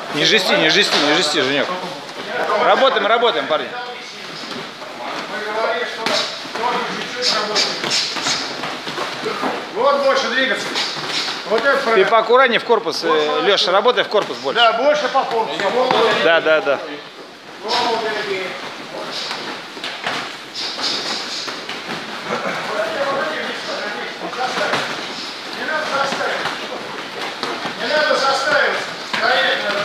Не жести, не жести, не жести, Женек. Работаем, работаем, парни. Вот больше двигаться. Вот это Ты поаккуратнее в корпус, Леша, работай в корпус больше. Да, больше по корпусу. Да, да, да. Не надо заставиться. Стоять надо.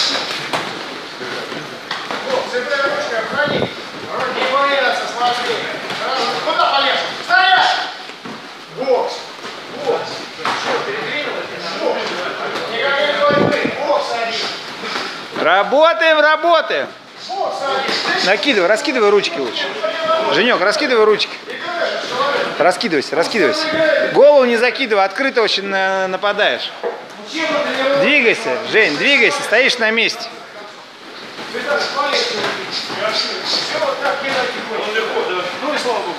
Вот, цепляй ручкой, обхвати. Не бояться, сложнее. Куда полез? Стоять! Бокс. Бокс. Что, передвинул? Бокс. Никакой борьбы. Бокс один. Работаем, работаем. Бокс один. Накидывай, раскидывай ручки лучше. Женек, раскидывай ручки. Раскидывайся, раскидывайся. Голову не закидывай, открыто очень нападаешь. Двигайся, Жень, двигайся, стоишь на месте. Ну и слава Богу.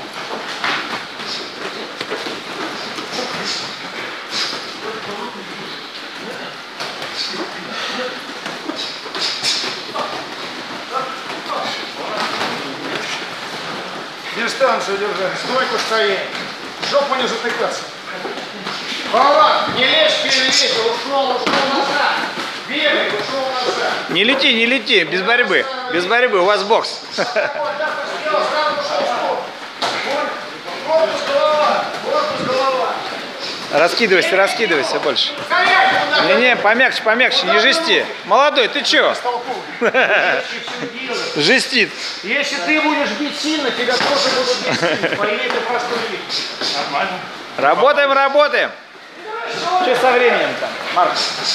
Дистанцию держать, стойку стоять, жопу не затыкаться. Голова, не лезь, перелезь, ушел назад. Бегай, ушел назад. Не лети, без борьбы. Без борьбы, у вас бокс. Корпус голова, корпус голова. Раскидывайся, раскидывайся больше. Не-не, помягче, помягче, не жести. Молодой, ты чё? Жестит. Если ты будешь бить сильно, тебя тоже будут бить сильно. Пойми это простой вид. Нормально. Работаем, работаем. Что со временем там, Марк?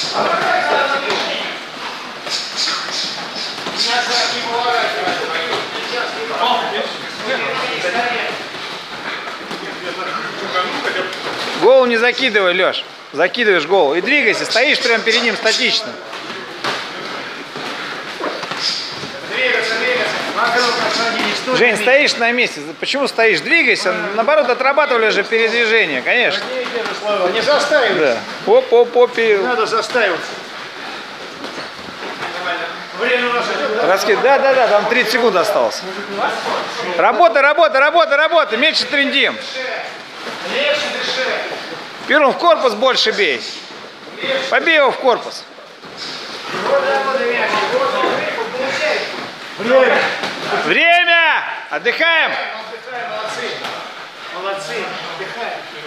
Голову не закидывай, Леш. Закидываешь голову. И двигайся, стоишь прямо перед ним статично. Двигаться, двигаться. Жень, стоишь на месте. Почему стоишь? Двигайся. Наоборот, отрабатывали же передвижение, конечно. Не заставить. Да. Оп. Надо заставить. Время у нас идет. Да, там 30 секунд осталось. Работа. Меньше трендим. Легче дыши. Первым в корпус больше бей. Побей его в корпус. Время. Время! Отдыхаем! Молодцы. Молодцы. Отдыхаем.